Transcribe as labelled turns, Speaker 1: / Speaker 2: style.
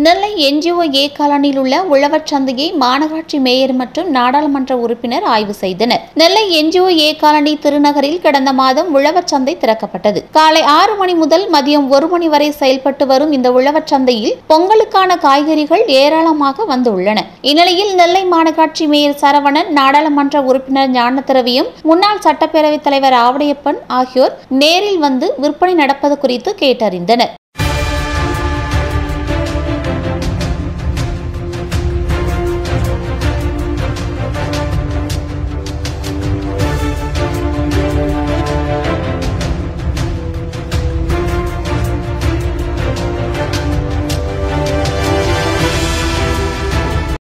Speaker 1: நெல்லை NGO ஏ காலனியில் உள்ள உழவர் சந்தையை மாநகராட்சி மேயர் மற்றும் நாடாளுமன்ற உறுப்பினர் ஆய்வு செய்தனர். நெல்லை NGO ஏ காலனி திருநகரில் கடந்த மாதம் உழவர் சந்தை திறக்கப்பட்டது. காலை 6 மணி முதல் மதியம் 1 மணி வரை செயல்பட்டு வரும் இந்த உழவர் சந்தையில் பொங்கலுக்கான காய்கறிகள் ஏராளமாக வந்துள்ளன. இந்நிலையில் நெல்லை மாநகராட்சி மேயர் சரவணன், நாடாளுமன்ற உறுப்பினர் ஞானதிரவியம், முன்னாள் சட்டப்பேரவைத் தலைவர் ஆவடையப்பன் ஆகியோர் நேரில் வந்து விற்பனை நடப்பது குறித்து கேட்டறிந்தனர்.